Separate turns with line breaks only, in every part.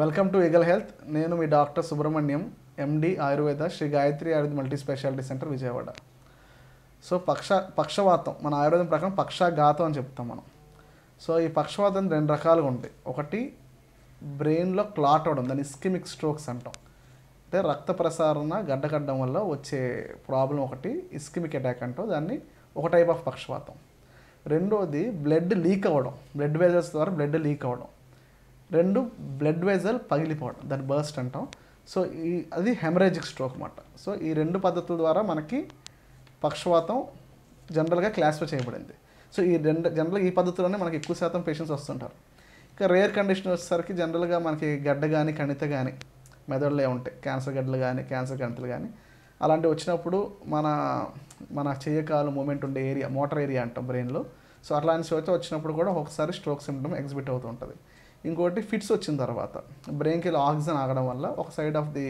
Welcome to eagle health. నేను మీ doctor Subrahmanyam, MD Ayurveda, Shri Gayatri Ayurveda multi speciality centre, Vijayawada. So పక్షవాతం మన ఆయుర్వేదం ప్రకారం పక్షాఘాతం అని చెప్తాం మనం. సో ఈ పక్షవాతం రెండు రకాలుగా ఉంటాయి. ఒకటి బ్రెయిన్లో క్లాట్ అవ్వడం, దాన్ని ఇస్కిమిక్ స్ట్రోక్స్ అంటాం. అంటే రక్త ప్రసారణ గడ్డకట్టడం వల్ల వచ్చే ప్రాబ్లం ఒకటి ఇస్కిమిక్ అటాక్ అంటాం. దాన్ని ఒక టైప్ ఆఫ్ పక్షవాతం. రెండోది బ్లడ్ లీక్ అవ్వడం, బ్లడ్ వెజల్స్ ద్వారా బ్లడ్ లీక్ అవ్వడం. రెండు బ్లడ్ వెజల్ పగిలిపోవడం, దాన్ని బర్స్ట్ అంటాం. సో అది హెమరేజిక్ స్ట్రోక్ అన్నమాట. సో ఈ రెండు పద్ధతుల ద్వారా మనకి పక్షవాతం జనరల్గా క్లాసిఫై చేయబడింది. సో ఈ జనరల్గా ఈ పద్ధతిలోనే మనకి ఎక్కువ శాతం పేషెంట్స్ వస్తుంటారు. ఇక రేర్ కండిషన్ వచ్చేసరికి జనరల్గా మనకి గడ్డ కానీ కణిత కానీ మెదడులో ఉంటాయి, క్యాన్సర్ గడ్డలు కానీ క్యాన్సర్ కణితలు కానీ అలాంటివి వచ్చినప్పుడు మన చెయ్యకాలు మూమెంట్ ఉండే ఏరియా, మోటార్ ఏరియా అంటాం బ్రెయిన్లో. సో అట్లాంటి చోట వచ్చినప్పుడు కూడా ఒకసారి స్ట్రోక్ సిమ్టమ్ ఎగ్జిబిట్ అవుతూ ఉంటుంది. ఇంకోటి ఫిట్స్ వచ్చిన తర్వాత బ్రెయిన్కి ఆక్సిజన్ ఆగడం వల్ల ఒక సైడ్ ఆఫ్ ది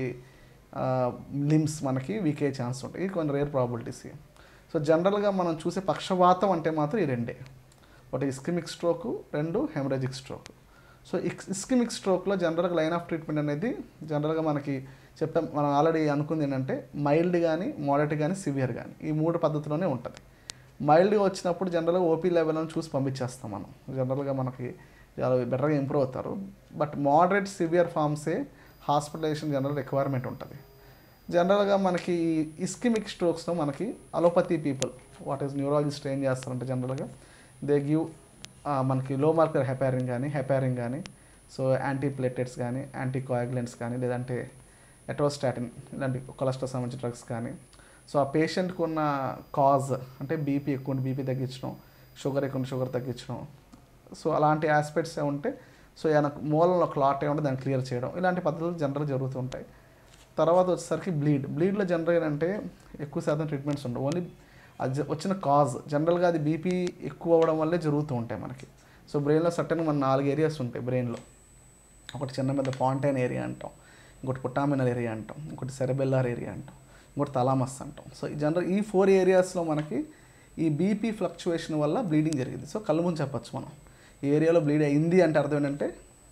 లిమ్స్ మనకి వీక్ అయ్యే ఛాన్స్ ఉంటాయి. ఇది కొన్ని రేర్ ప్రాబిలిటీస్. సో జనరల్గా మనం చూసే పక్షవాతం అంటే మాత్రం ఈ రెండే, ఒకటి ఇస్కిమిక్ స్ట్రోకు, రెండు హెమరేజిక్ స్ట్రోక్. సో ఇస్కిమిక్ స్ట్రోక్లో జనరల్గా లైన్ ఆఫ్ ట్రీట్మెంట్ అనేది జనరల్గా మనకి చెప్పాం, మనం ఆల్రెడీ అనుకుంది ఏంటంటే మైల్డ్ కానీ, మోడరేట్ కానీ, సివియర్ కానీ, ఈ మూడు పద్ధతిలోనే ఉంటుంది. మైల్డ్గా వచ్చినప్పుడు జనరల్గా ఓపీ లెవెల్ని చూసి పంపించేస్తాం మనం. జనరల్గా మనకి చాలా బెటర్గా ఇంప్రూవ్ అవుతారు. బట్ మోడరేట్ సివియర్ ఫామ్సే హాస్పిటలైజేషన్ జనరల్ రిక్వైర్మెంట్ ఉంటుంది. జనరల్గా మనకి ఇస్కిమిక్ స్ట్రోక్స్లో మనకి allopathy people what is neurologist ఏం చేస్తారంటే జనరల్గా దే గివ్ మనకి లో మార్కర్ హెపారిన్ కానీ సో యాంటీ ప్లేటెట్స్ కానీ, యాంటీ కోయాగులెంట్స్ కానీ, లేదంటే ఎట్రోస్టాటిన్ ఇలాంటి కొలెస్ట్రాల్ సంబంధించిన డ్రగ్స్ కానీ. సో ఆ పేషెంట్కి ఉన్న కాజ్ అంటే బీపీ ఎక్కువ ఉంటే బీపీ తగ్గించడం, షుగర్ ఎక్కువ ఉంటే షుగర్ తగ్గించడం. సో అలాంటి ఆస్పెక్ట్స్ ఉంటాయి. సో ఏమైనా మూలంలో క్లాట్ ఉంటే దాన్ని క్లియర్ చేయడం, ఇలాంటి పద్ధతులు జనరల్గా జరుగుతూ ఉంటాయి. తర్వాత వచ్చేసరికి బ్లీడ్లో జనరల్గా ఏంటంటే ఎక్కువ శాతం ట్రీట్మెంట్స్ ఉండవు. ఓన్లీ అది వచ్చిన కాజ్ జనరల్గా అది బీపీ ఎక్కువ అవ్వడం వల్లే జరుగుతూ ఉంటాయి మనకి. సో బ్రెయిన్లో సర్టన్ మన 4 ఏరియాస్ ఉంటాయి బ్రెయిన్లో. ఒకటి చిన్న పెద్ద పాంటైన్ ఏరియా అంటాం, ఇంకోటి పుట్టామినల్ ఏరియా అంటాం, ఇంకోటి సెరెబెల్లార్ ఏరియా అంటాం, ఇంకోటి తలామస్ అంటాం. సో ఈ 4 ఏరియాస్లో మనకి ఈ బీపీ ఫ్లక్చువేషన్ వల్ల బ్లీడింగ్ జరిగింది. సో కళ్ళు ముందు చెప్పచ్చు మనం ఈ ఏరియాలో బ్లీడ్ అయింది అంటే అర్థం ఏంటంటే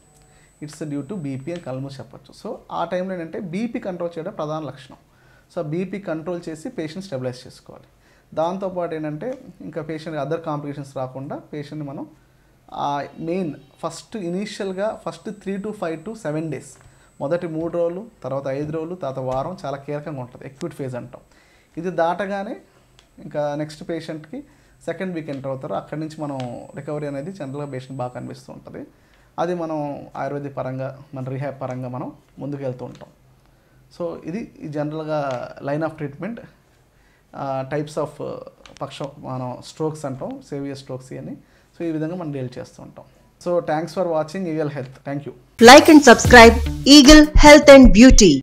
ఇట్స్ డ్యూ టు బీపీ అని కళ్ళు ముందు చెప్పచ్చు. సో ఆ టైంలో ఏంటంటే బీపీ కంట్రోల్ చేయడం ప్రధాన లక్షణం. సో బీపీ కంట్రోల్ చేసి పేషెంట్ స్టెబిలైజ్ చేసుకోవాలి. దాంతోపాటు ఏంటంటే ఇంకా పేషెంట్ అదర్ కాంప్లికేషన్స్ రాకుండా పేషెంట్ని మనం మెయిన్ ఇనీషియల్గా 3 to 5 to 7 days, మొదటి 3 రోజులు, తర్వాత 5 రోజులు, తర్వాత వారం చాలా కీలకంగా ఉంటుంది. అక్యూట్ ఫేజ్ అంటాం. ఇది దాటగానే ఇంకా నెక్స్ట్ పేషెంట్కి సెకండ్ వీక్ ఎంటర్ అవుతారు. అక్కడి నుంచి మనం రికవరీ అనేది జనరల్గా పేషెంట్ బాగా కనిపిస్తూ ఉంటుంది. అది మనం ఆయుర్వేదిక్ పరంగా, మన రీహాబ్ పరంగా మనం ముందుకు వెళ్తూ ఉంటాం. సో ఇది జనరల్గా line of treatment, types of మనం స్ట్రోక్స్ అంటాం, సేవియర్ స్ట్రోక్స్ అని. సో ఈ విధంగా మనం డీల్ చేస్తూ ఉంటాం. So thanks for watching Eagle Health. Thank you.
Like and subscribe Eagle Health and Beauty.